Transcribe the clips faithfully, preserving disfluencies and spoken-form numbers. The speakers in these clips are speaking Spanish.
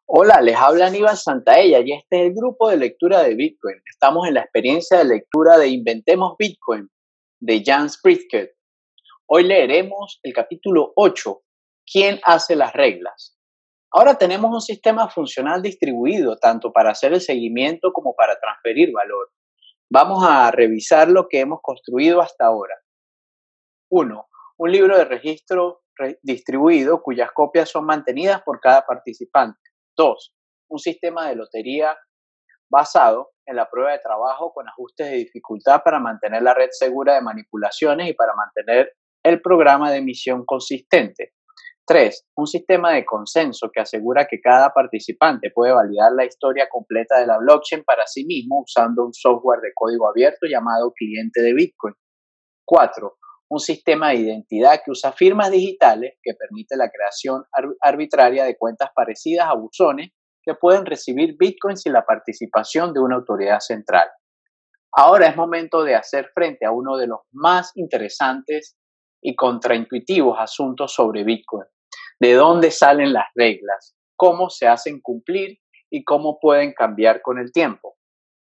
Hola, les habla Aníbal Santaella y este es el grupo de lectura de Bitcoin. Estamos en la experiencia de lectura de Inventemos Bitcoin de Jan Pritzker. Hoy leeremos el capítulo ocho, ¿Quién hace las reglas? Ahora tenemos un sistema funcional distribuido tanto para hacer el seguimiento como para transferir valor. Vamos a revisar lo que hemos construido hasta ahora. Uno, Un libro de registro re- distribuido cuyas copias son mantenidas por cada participante. Dos, Un sistema de lotería basado en la prueba de trabajo con ajustes de dificultad para mantener la red segura de manipulaciones y para mantener el programa de emisión consistente. Tres, Un sistema de consenso que asegura que cada participante puede validar la historia completa de la blockchain para sí mismo usando un software de código abierto llamado cliente de Bitcoin. Cuatro, Un sistema de identidad que usa firmas digitales que permite la creación arbitraria de cuentas parecidas a buzones que pueden recibir Bitcoin sin la participación de una autoridad central. Ahora es momento de hacer frente a uno de los más interesantes y contraintuitivos asuntos sobre Bitcoin. ¿De dónde salen las reglas? ¿Cómo se hacen cumplir? ¿Y cómo pueden cambiar con el tiempo?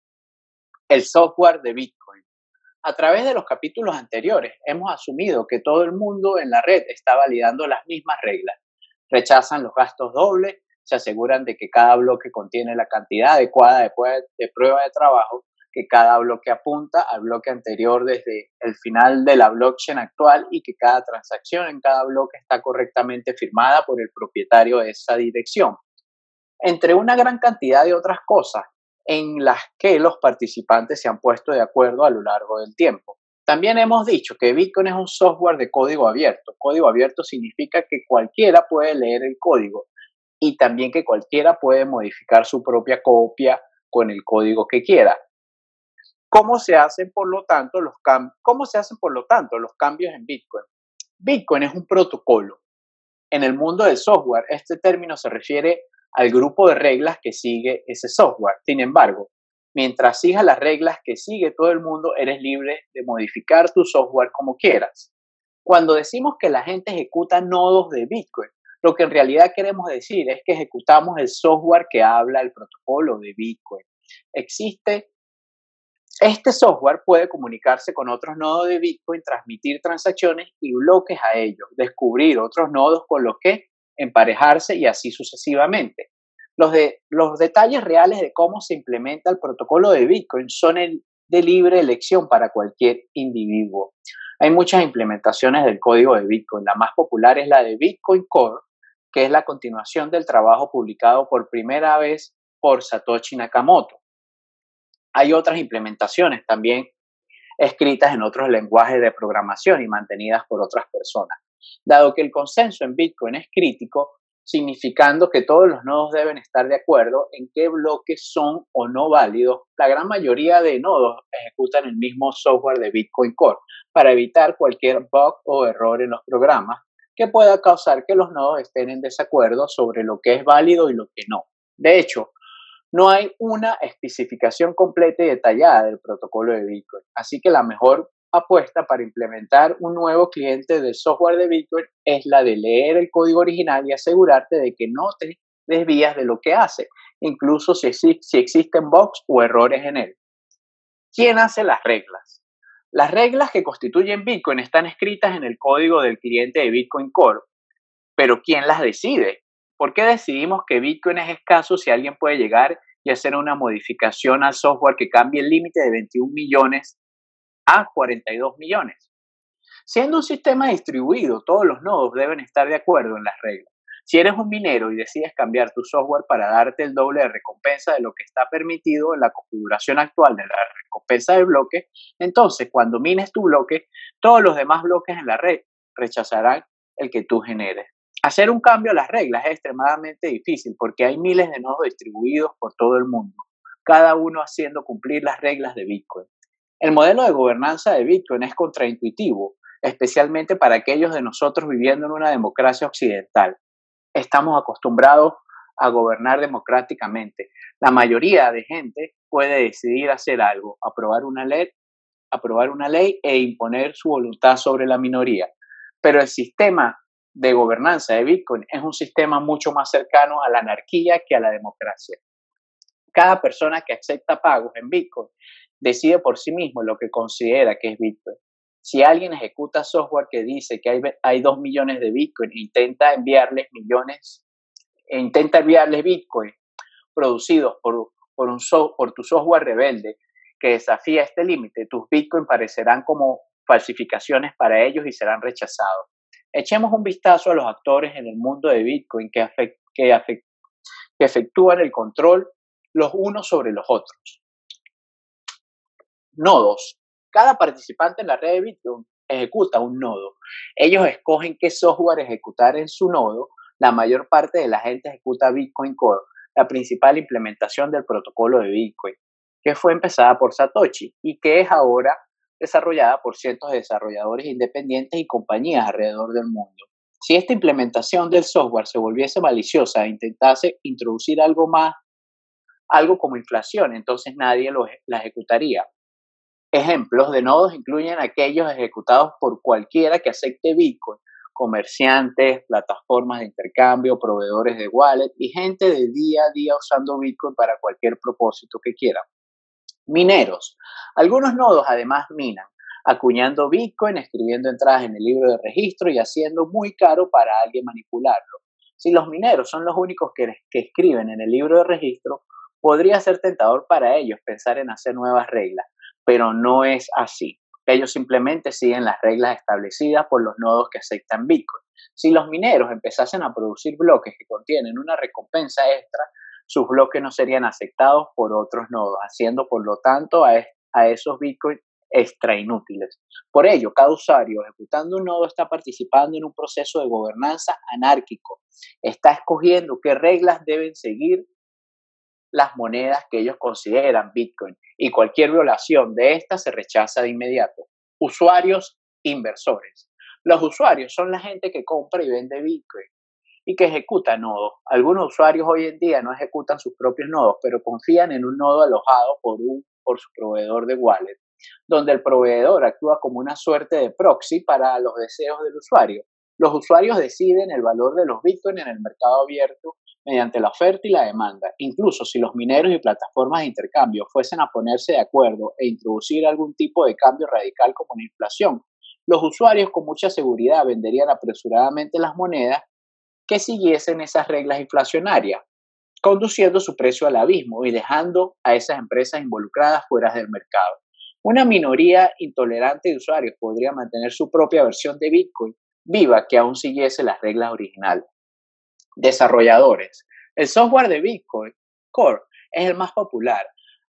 El software de Bitcoin. A través de los capítulos anteriores, hemos asumido que todo el mundo en la red está validando las mismas reglas. Rechazan los gastos dobles, se aseguran de que cada bloque contiene la cantidad adecuada de, de prueba de trabajo, que cada bloque apunta al bloque anterior desde el final de la blockchain actual y que cada transacción en cada bloque está correctamente firmada por el propietario de esa dirección, entre una gran cantidad de otras cosas en las que los participantes se han puesto de acuerdo a lo largo del tiempo. También hemos dicho que Bitcoin es un software de código abierto. Código abierto significa que cualquiera puede leer el código y también que cualquiera puede modificar su propia copia con el código que quiera. ¿Cómo se hacen, por lo tanto, los cam- ¿Cómo se hacen, por lo tanto, los cambios en Bitcoin? Bitcoin es un protocolo. En el mundo del software, este término se refiere al grupo de reglas que sigue ese software. Sin embargo, mientras sigas las reglas que sigue todo el mundo, eres libre de modificar tu software como quieras. Cuando decimos que la gente ejecuta nodos de Bitcoin, lo que en realidad queremos decir es que ejecutamos el software que habla el protocolo de Bitcoin. Existe Este software puede comunicarse con otros nodos de Bitcoin, transmitir transacciones y bloques a ellos, descubrir otros nodos con los que emparejarse y así sucesivamente. Los, de, los detalles reales de cómo se implementa el protocolo de Bitcoin son el, de libre elección para cualquier individuo. Hay muchas implementaciones del código de Bitcoin. La más popular es la de Bitcoin Core, que es la continuación del trabajo publicado por primera vez por Satoshi Nakamoto. Hay otras implementaciones también escritas en otros lenguajes de programación y mantenidas por otras personas. Dado que el consenso en Bitcoin es crítico, significando que todos los nodos deben estar de acuerdo en qué bloques son o no válidos, la gran mayoría de nodos ejecutan el mismo software de Bitcoin Core para evitar cualquier bug o error en los programas que pueda causar que los nodos estén en desacuerdo sobre lo que es válido y lo que no. De hecho, no hay una especificación completa y detallada del protocolo de Bitcoin, así que la mejor apuesta para implementar un nuevo cliente de software de Bitcoin es la de leer el código original y asegurarte de que no te desvías de lo que hace, incluso si, si existen bugs o errores en él. ¿Quién hace las reglas? Las reglas que constituyen Bitcoin están escritas en el código del cliente de Bitcoin Core, pero ¿quién las decide? ¿Por qué decidimos que Bitcoin es escaso si alguien puede llegar y hacer una modificación al software que cambie el límite de veintiún millones a cuarenta y dos millones? Siendo un sistema distribuido, todos los nodos deben estar de acuerdo en las reglas. Si eres un minero y decides cambiar tu software para darte el doble de recompensa de lo que está permitido en la configuración actual de la recompensa del bloque, entonces cuando mines tu bloque, todos los demás bloques en la red rechazarán el que tú generes. Hacer un cambio a las reglas es extremadamente difícil porque hay miles de nodos distribuidos por todo el mundo, cada uno haciendo cumplir las reglas de Bitcoin. El modelo de gobernanza de Bitcoin es contraintuitivo, especialmente para aquellos de nosotros viviendo en una democracia occidental. Estamos acostumbrados a gobernar democráticamente. La mayoría de gente puede decidir hacer algo, aprobar una ley, aprobar una ley e imponer su voluntad sobre la minoría. Pero el sistema de gobernanza de Bitcoin es un sistema mucho más cercano a la anarquía que a la democracia. Cada persona que acepta pagos en Bitcoin decide por sí mismo lo que considera que es Bitcoin. Si alguien ejecuta software que dice que hay, hay dos millones de Bitcoin e intenta enviarles millones, e intenta enviarles Bitcoin producidos por, por, un so, por tu software rebelde que desafía este límite, tus Bitcoin parecerán como falsificaciones para ellos y serán rechazados. Echemos un vistazo a los actores en el mundo de Bitcoin que, afect, que, afect, que efectúan el control los unos sobre los otros. Nodos. Cada participante en la red de Bitcoin ejecuta un nodo. Ellos escogen qué software ejecutar en su nodo. La mayor parte de la gente ejecuta Bitcoin Core, la principal implementación del protocolo de Bitcoin, que fue empezada por Satoshi y que es ahora desarrollada por cientos de desarrolladores independientes y compañías alrededor del mundo. Si esta implementación del software se volviese maliciosa e intentase introducir algo más, algo como inflación, entonces nadie lo, la ejecutaría. Ejemplos de nodos incluyen aquellos ejecutados por cualquiera que acepte Bitcoin, comerciantes, plataformas de intercambio, proveedores de wallet y gente de día a día usando Bitcoin para cualquier propósito que quiera. Mineros. Algunos nodos además minan, acuñando Bitcoin, escribiendo entradas en el libro de registro y haciendo muy caro para alguien manipularlo. Si los mineros son los únicos que, que escriben en el libro de registro, podría ser tentador para ellos pensar en hacer nuevas reglas, pero no es así. Ellos simplemente siguen las reglas establecidas por los nodos que aceptan Bitcoin. Si los mineros empezasen a producir bloques que contienen una recompensa extra, sus bloques no serían aceptados por otros nodos, haciendo por lo tanto a, a esos Bitcoin extra inútiles. Por ello, cada usuario ejecutando un nodo está participando en un proceso de gobernanza anárquico. Está escogiendo qué reglas deben seguir las monedas que ellos consideran Bitcoin y cualquier violación de estas se rechaza de inmediato. Usuarios inversores. Los usuarios son la gente que compra y vende Bitcoin y que ejecuta nodos. Algunos usuarios hoy en día no ejecutan sus propios nodos, pero confían en un nodo alojado por, un, por su proveedor de wallet, donde el proveedor actúa como una suerte de proxy para los deseos del usuario. Los usuarios deciden el valor de los Bitcoin en el mercado abierto mediante la oferta y la demanda. Incluso si los mineros y plataformas de intercambio fuesen a ponerse de acuerdo e introducir algún tipo de cambio radical como la inflación, los usuarios con mucha seguridad venderían apresuradamente las monedas que siguiesen esas reglas inflacionarias, conduciendo su precio al abismo y dejando a esas empresas involucradas fuera del mercado. Una minoría intolerante de usuarios podría mantener su propia versión de Bitcoin viva que aún siguiese las reglas originales. Desarrolladores. El software de Bitcoin Core es el más popular.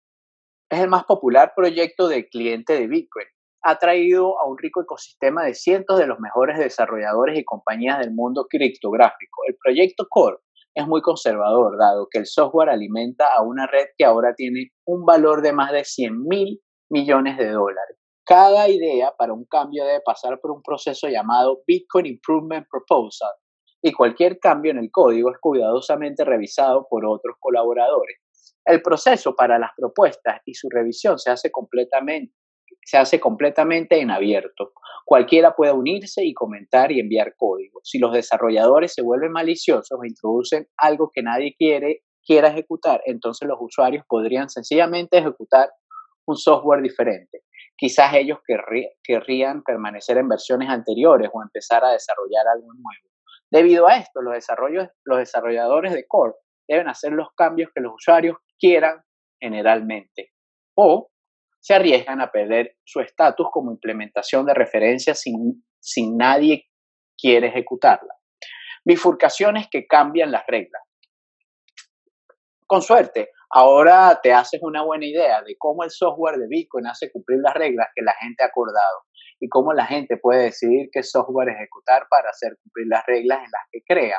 Es el más popular proyecto de cliente de Bitcoin. Ha traído a un rico ecosistema de cientos de los mejores desarrolladores y compañías del mundo criptográfico. El proyecto Core es muy conservador, dado que el software alimenta a una red que ahora tiene un valor de más de cien mil millones de dólares. Cada idea para un cambio debe pasar por un proceso llamado Bitcoin Improvement Proposal, y cualquier cambio en el código es cuidadosamente revisado por otros colaboradores. El proceso para las propuestas y su revisión se hace completamente, se hace completamente en abierto. Cualquiera puede unirse y comentar y enviar código. Si los desarrolladores se vuelven maliciosos o introducen algo que nadie quiere, quiera ejecutar, entonces los usuarios podrían sencillamente ejecutar un software diferente. Quizás ellos querrí, querrían permanecer en versiones anteriores o empezar a desarrollar algo nuevo. Debido a esto, los, desarrollos, los desarrolladores de Core deben hacer los cambios que los usuarios quieran generalmente o se arriesgan a perder su estatus como implementación de referencia sin, sin nadie quiere ejecutarla. Bifurcaciones que cambian las reglas. Con suerte, ahora te haces una buena idea de cómo el software de Bitcoin hace cumplir las reglas que la gente ha acordado y cómo la gente puede decidir qué software ejecutar para hacer cumplir las reglas en las que crean.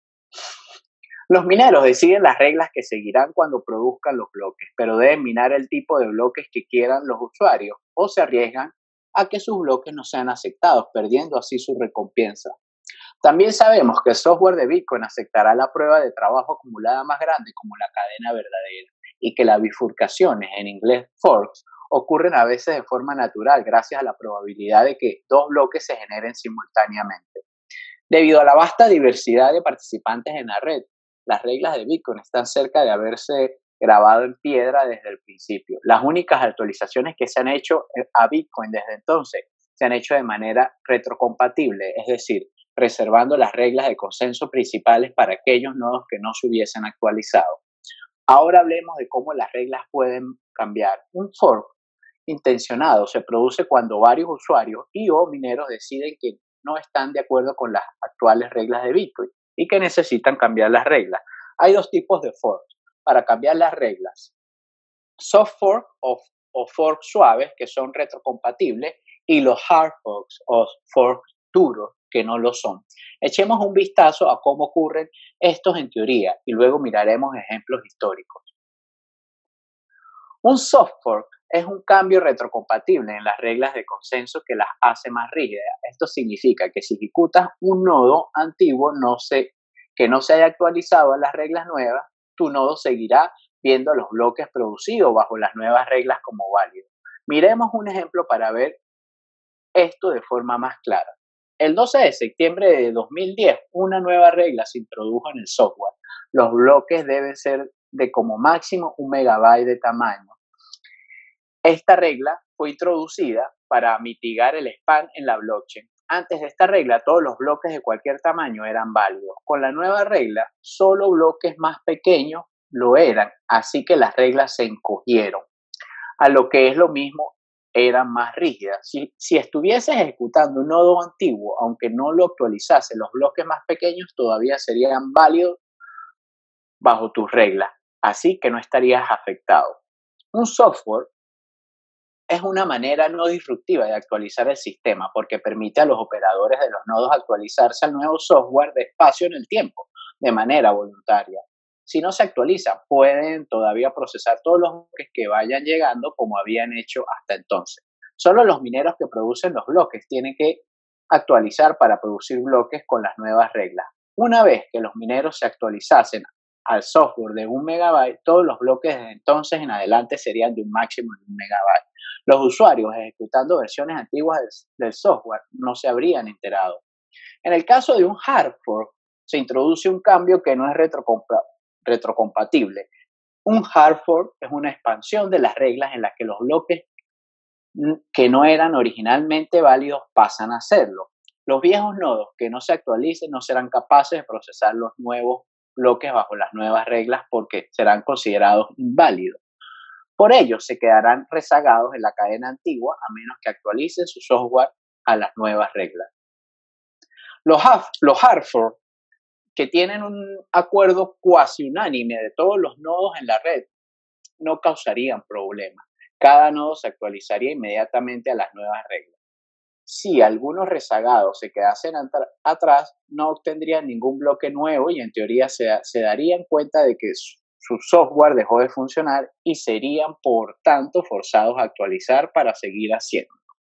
Los mineros deciden las reglas que seguirán cuando produzcan los bloques, pero deben minar el tipo de bloques que quieran los usuarios o se arriesgan a que sus bloques no sean aceptados, perdiendo así su recompensa. También sabemos que el software de Bitcoin aceptará la prueba de trabajo acumulada más grande como la cadena verdadera y que las bifurcaciones, en inglés forks, ocurren a veces de forma natural gracias a la probabilidad de que dos bloques se generen simultáneamente. Debido a la vasta diversidad de participantes en la red, las reglas de Bitcoin están cerca de haberse grabado en piedra desde el principio. Las únicas actualizaciones que se han hecho a Bitcoin desde entonces se han hecho de manera retrocompatible, es decir, preservando las reglas de consenso principales para aquellos nodos que no se hubiesen actualizado. Ahora hablemos de cómo las reglas pueden cambiar. Un fork intencionado se produce cuando varios usuarios y o mineros deciden que no están de acuerdo con las actuales reglas de Bitcoin y que necesitan cambiar las reglas. Hay dos tipos de forks para cambiar las reglas: soft fork o, o fork suaves, que son retrocompatibles, y los hard forks o forks duros, que no lo son. Echemos un vistazo a cómo ocurren estos en teoría y luego miraremos ejemplos históricos. Un soft fork es un cambio retrocompatible en las reglas de consenso que las hace más rígidas. Esto significa que si ejecutas un nodo antiguo no se, que no se haya actualizado a las reglas nuevas, tu nodo seguirá viendo los bloques producidos bajo las nuevas reglas como válidos. Miremos un ejemplo para ver esto de forma más clara. El doce de septiembre de dos mil diez, una nueva regla se introdujo en el software. Los bloques deben ser de como máximo un megabyte de tamaño. Esta regla fue introducida para mitigar el spam en la blockchain. Antes de esta regla, todos los bloques de cualquier tamaño eran válidos. Con la nueva regla, solo bloques más pequeños lo eran, así que las reglas se encogieron. A lo que es lo mismo, eran más rígidas. Si, si estuvieses ejecutando un nodo antiguo, aunque no lo actualizase, los bloques más pequeños todavía serían válidos bajo tus reglas, así que no estarías afectado. Un software es una manera no disruptiva de actualizar el sistema porque permite a los operadores de los nodos actualizarse al nuevo software despacio en el tiempo, de manera voluntaria. Si no se actualiza, pueden todavía procesar todos los bloques que vayan llegando como habían hecho hasta entonces. Solo los mineros que producen los bloques tienen que actualizar para producir bloques con las nuevas reglas. Una vez que los mineros se actualizasen al software de un megabyte, todos los bloques desde entonces en adelante serían de un máximo de un megabyte. Los usuarios ejecutando versiones antiguas del, del software no se habrían enterado. En el caso de un hard fork, se introduce un cambio que no es retrocompatible. retrocompatible. Un hard fork es una expansión de las reglas en las que los bloques que no eran originalmente válidos pasan a serlo. Los viejos nodos que no se actualicen no serán capaces de procesar los nuevos bloques bajo las nuevas reglas porque serán considerados inválidos. Por ello, se quedarán rezagados en la cadena antigua a menos que actualicen su software a las nuevas reglas. Los, los hard fork, que tienen un acuerdo cuasi unánime de todos los nodos en la red, no causarían problemas. Cada nodo se actualizaría inmediatamente a las nuevas reglas. Si algunos rezagados se quedasen atrás, no obtendrían ningún bloque nuevo y en teoría se, se darían cuenta de que su, su software dejó de funcionar y serían por tanto forzados a actualizar para seguir haciendo.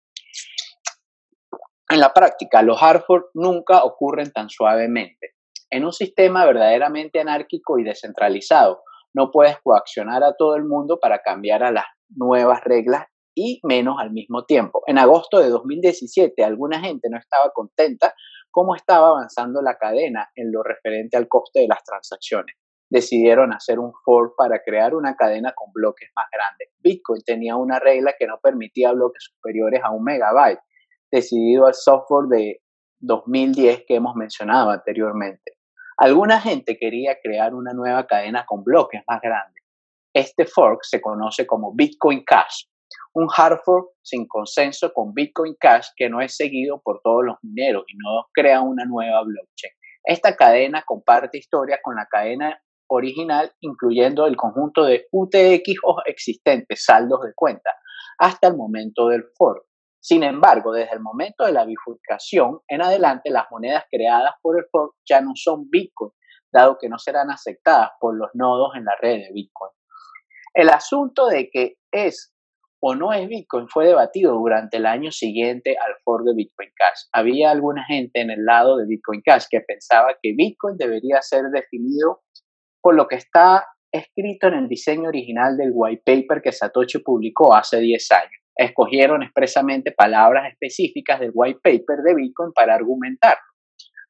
En la práctica, los hard fork nunca ocurren tan suavemente. En un sistema verdaderamente anárquico y descentralizado, no puedes coaccionar a todo el mundo para cambiar a las nuevas reglas y menos al mismo tiempo. En agosto de dos mil diecisiete, alguna gente no estaba contenta cómo estaba avanzando la cadena en lo referente al coste de las transacciones. Decidieron hacer un fork para crear una cadena con bloques más grandes. Bitcoin tenía una regla que no permitía bloques superiores a un megabyte, decidido al software de dos mil diez que hemos mencionado anteriormente. Alguna gente quería crear una nueva cadena con bloques más grandes. Este fork se conoce como Bitcoin Cash, un hard fork sin consenso con Bitcoin Cash que no es seguido por todos los mineros y no crea una nueva blockchain. Esta cadena comparte historias con la cadena original, incluyendo el conjunto de U T X o existentes saldos de cuenta, hasta el momento del fork. Sin embargo, desde el momento de la bifurcación en adelante, las monedas creadas por el fork ya no son Bitcoin, dado que no serán aceptadas por los nodos en la red de Bitcoin. El asunto de que es o no es Bitcoin fue debatido durante el año siguiente al fork de Bitcoin Cash. Había alguna gente en el lado de Bitcoin Cash que pensaba que Bitcoin debería ser definido por lo que está escrito en el diseño original del white paper que Satoshi publicó hace diez años. Escogieron expresamente palabras específicas del white paper de Bitcoin para argumentarlo.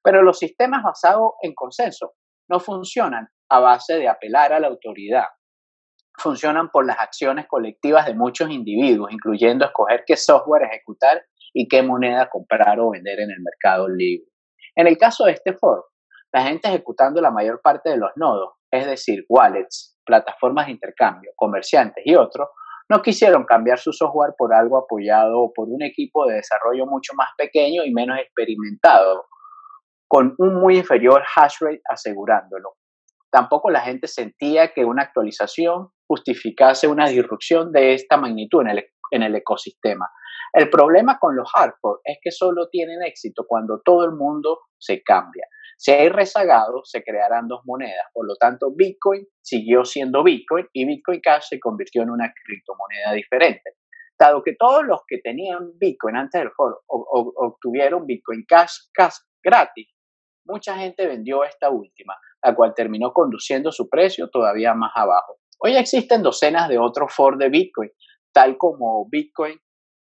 Pero los sistemas basados en consenso no funcionan a base de apelar a la autoridad. Funcionan por las acciones colectivas de muchos individuos, incluyendo escoger qué software ejecutar y qué moneda comprar o vender en el mercado libre. En el caso de este foro, la gente ejecutando la mayor parte de los nodos, es decir, wallets, plataformas de intercambio, comerciantes y otros, no quisieron cambiar su software por algo apoyado por un equipo de desarrollo mucho más pequeño y menos experimentado, con un muy inferior hash rate asegurándolo. Tampoco la gente sentía que una actualización justificase una disrupción de esta magnitud en el, en el ecosistema. El problema con los hardcore es que solo tienen éxito cuando todo el mundo se cambia. Si hay rezagados, se crearán dos monedas. Por lo tanto, Bitcoin siguió siendo Bitcoin y Bitcoin Cash se convirtió en una criptomoneda diferente. Dado que todos los que tenían Bitcoin antes del foro obtuvieron Bitcoin Cash, Cash gratis, mucha gente vendió esta última, la cual terminó conduciendo su precio todavía más abajo. Hoy existen docenas de otros forks de Bitcoin, tal como Bitcoin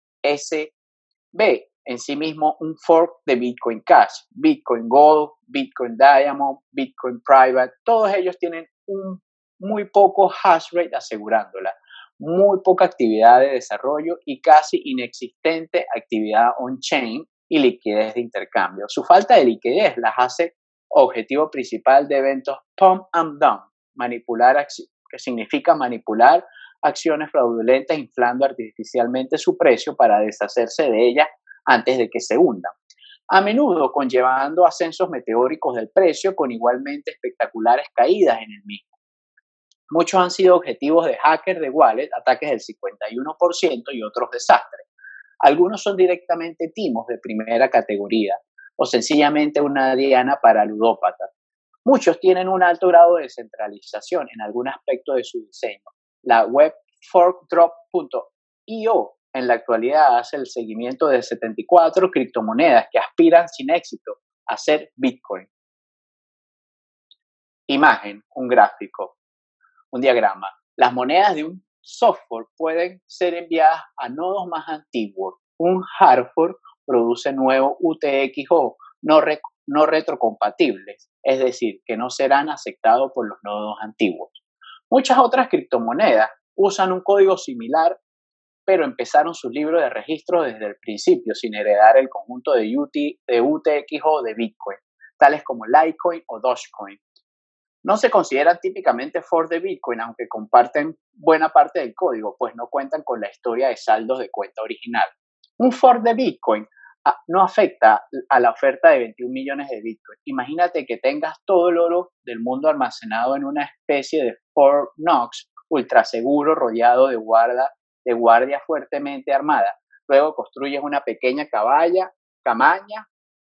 S B, en sí mismo un fork de Bitcoin Cash, Bitcoin Gold, Bitcoin Diamond, Bitcoin Private, todos ellos tienen un muy poco hash rate asegurándola, muy poca actividad de desarrollo y casi inexistente actividad on-chain y liquidez de intercambio. Su falta de liquidez las hace objetivo principal de eventos pump and dump, manipular, que significa manipular acciones fraudulentas inflando artificialmente su precio para deshacerse de ellas antes de que se hundan, a menudo conllevando ascensos meteóricos del precio con igualmente espectaculares caídas en el mismo. Muchos han sido objetivos de hackers de wallet, ataques del cincuenta y uno por ciento y otros desastres. Algunos son directamente timos de primera categoría o sencillamente una diana para ludópatas. Muchos tienen un alto grado de descentralización en algún aspecto de su diseño. La web forkdrop punto i o en la actualidad hace el seguimiento de setenta y cuatro criptomonedas que aspiran sin éxito a ser Bitcoin. Imagen, un gráfico, un diagrama. Las monedas de un software pueden ser enviadas a nodos más antiguos. Un hardware produce nuevos U T X O no, re, no retrocompatibles, es decir, que no serán aceptados por los nodos antiguos. Muchas otras criptomonedas usan un código similar, pero empezaron sus libros de registro desde el principio, sin heredar el conjunto de, U T, de U T X O de Bitcoin, tales como Litecoin o Dogecoin. No se consideran típicamente forks de Bitcoin, aunque comparten buena parte del código, pues no cuentan con la historia de saldos de cuenta original. Un fork de Bitcoin no afecta a la oferta de veintiún millones de Bitcoin. Imagínate que tengas todo el oro del mundo almacenado en una especie de Fort Knox ultra seguro, rodeado de, guarda, de guardia fuertemente armada. Luego construyes una pequeña caballa, camaña,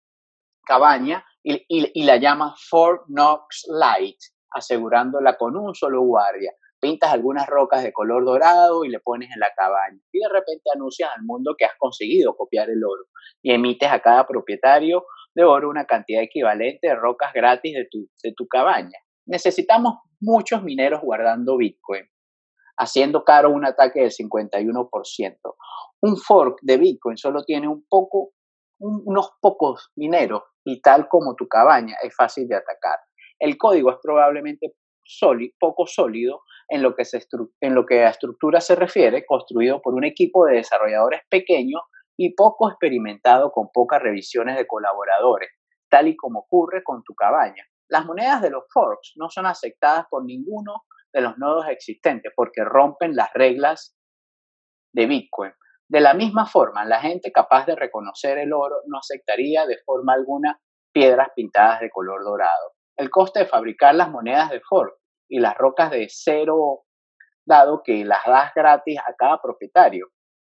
cabaña y, y, y la llamas Fort Knox Light, asegurándola con un solo guardia. Pintas algunas rocas de color dorado y le pones en la cabaña. Y de repente anuncias al mundo que has conseguido copiar el oro y emites a cada propietario de oro una cantidad equivalente de rocas gratis de tu, de tu cabaña. Necesitamos muchos mineros guardando Bitcoin, haciendo caro un ataque del cincuenta y uno por ciento. Un fork de Bitcoin solo tiene un poco, un, unos pocos mineros y tal como tu cabaña es fácil de atacar. El código es probablemente sólido, poco sólido en lo, que se en lo que a estructura se refiere, construido por un equipo de desarrolladores pequeños y poco experimentado con pocas revisiones de colaboradores, tal y como ocurre con tu cabaña. Las monedas de los forks no son aceptadas por ninguno de los nodos existentes porque rompen las reglas de Bitcoin. De la misma forma, la gente capaz de reconocer el oro no aceptaría de forma alguna piedras pintadas de color dorado. El coste de fabricar las monedas de fork y las rocas de cero, dado que las das gratis a cada propietario.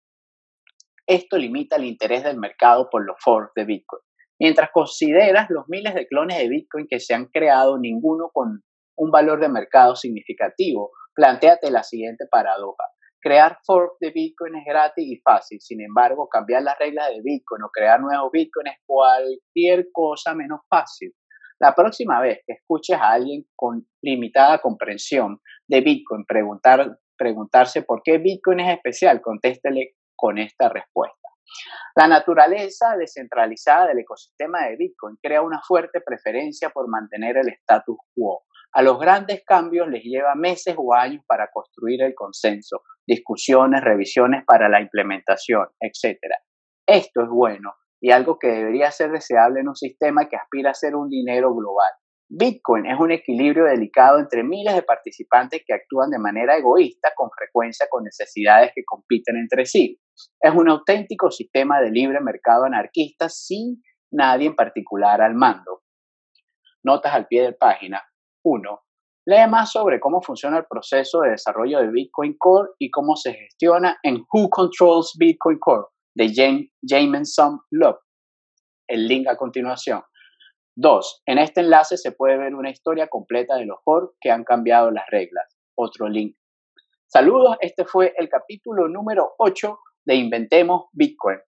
Esto limita el interés del mercado por los forks de Bitcoin. Mientras consideras los miles de clones de Bitcoin que se han creado, ninguno con un valor de mercado significativo, plantéate la siguiente paradoja. Crear forks de Bitcoin es gratis y fácil, sin embargo, cambiar las reglas de Bitcoin o crear nuevos Bitcoin es cualquier cosa menos fácil. La próxima vez que escuches a alguien con limitada comprensión de Bitcoin preguntar, preguntarse por qué Bitcoin es especial, contéstele con esta respuesta. La naturaleza descentralizada del ecosistema de Bitcoin crea una fuerte preferencia por mantener el status quo. A los grandes cambios les lleva meses o años para construir el consenso, discusiones, revisiones para la implementación, etcétera. Esto es bueno y algo que debería ser deseable en un sistema que aspira a ser un dinero global. Bitcoin es un equilibrio delicado entre miles de participantes que actúan de manera egoísta, con frecuencia con necesidades que compiten entre sí. Es un auténtico sistema de libre mercado anarquista sin nadie en particular al mando. Notas al pie de página. uno. Lee más sobre cómo funciona el proceso de desarrollo de Bitcoin Core y cómo se gestiona en Who Controls Bitcoin Core de James, Jameson Loeb. El link a continuación. dos. En este enlace se puede ver una historia completa de los Core que han cambiado las reglas. Otro link. Saludos, este fue el capítulo número ocho de Inventemos Bitcoin.